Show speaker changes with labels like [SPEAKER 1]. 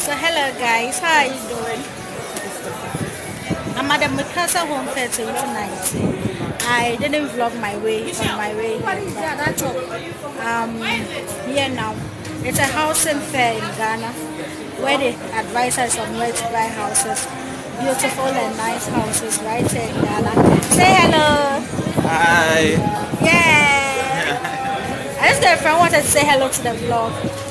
[SPEAKER 1] So hello guys, how are you doing? I'm at the Mikasa Home Fair 2019. I didn't vlog my way on my way here, but here now. It's a housing fair in Ghana where they advise us on where to buy houses. Beautiful and nice houses right here in Ghana. Say hello.
[SPEAKER 2] Hi.
[SPEAKER 1] Yeah. I just got a friend wanted to say hello to the vlog.